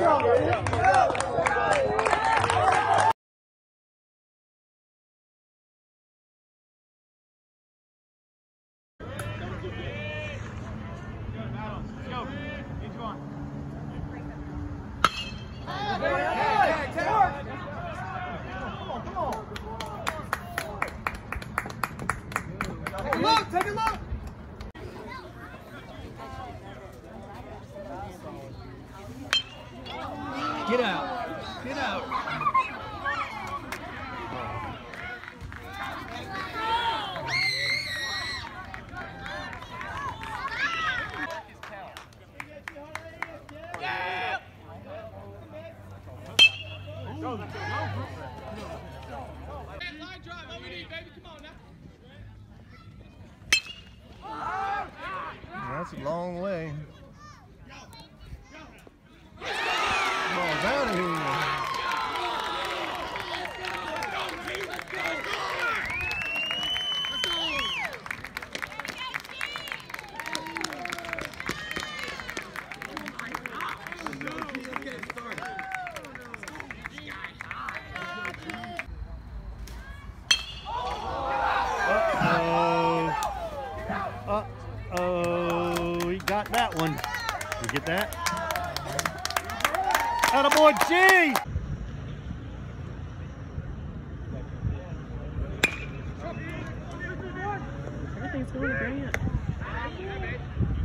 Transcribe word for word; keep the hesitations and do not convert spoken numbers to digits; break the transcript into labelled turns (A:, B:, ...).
A: Look, take a look.
B: Get out. Get out.
A: Go, go, go. Line drive, all we need, baby. Come on now.
C: That's a long way. Come on, down here. Uh-oh, he got that one. You get that? Attaboy, G!
D: Everything's going to Grant.